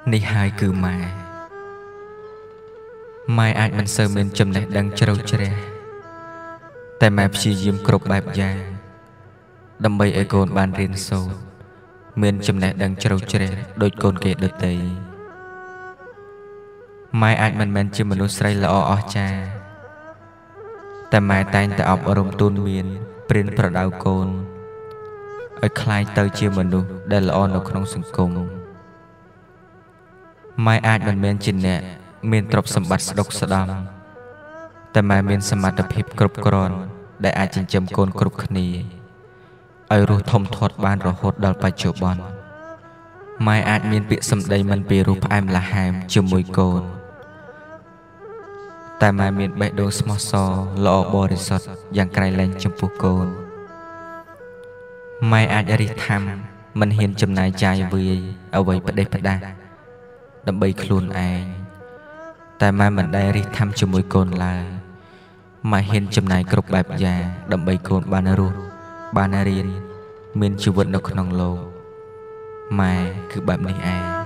នេះហើយគឺម៉ែអាចមិនសូវមានចំណេះដឹងជ្រៅជ្រះតែម៉ែព្យាយាមគ្រប់បែបយ៉ាងដើម្បីឲ្យកូនបានរៀនសូត្រមានចំណេះដឹងជ្រៅជ្រះដូចកូនគេដទៃម៉ែអាចមិនមែនជាមនុស្សស្រីល្អអស្ចារ្យតែម៉ែតែងតែអប់រំទូនមានព្រានប្រដៅកូនឲ្យคล้ายទៅជាមនុស្សដែលល្អនៅក្នុងសង្គមម៉ែអាចមិនមែនជាអ្នកមានទ្រព្យសម្បត្តិស្ដុកស្ដំតែម៉ែមានសមត្ថភាពគ្រប់គ្រាន់ដែលអាចចិញ្ចឹមកូនគ្រប់គ្នាឲ្យរស់ធំធាត់បានរហូតដល់បច្ចុប្បន្នម៉ែអាចមានពាក្យសម្ដីមិនពីរោះផ្អែមល្ហែមជាមួយកូនតែម៉ែមានបេះដូងស្មោះសរល្អបរិសុទ្ធយ៉ាងក្រៃលែងចំពោះកូនម៉ែអាចរិះថាំមិនហ៊ានចំណាយចាយវាយអ្វីផ្ដេសផ្ដាស់ដើម្បីខ្លួនឯងតែម៉ែមិនដែលរិះថាំជាមួយកូនឡើយម៉ែហ៊ានចំណាយគ្រប់បែបយ៉ាងដើម្បីកូនបានរស់បានរៀនមានជីវិតនៅក្នុងលោកម៉ែគឺបែបនេះឯង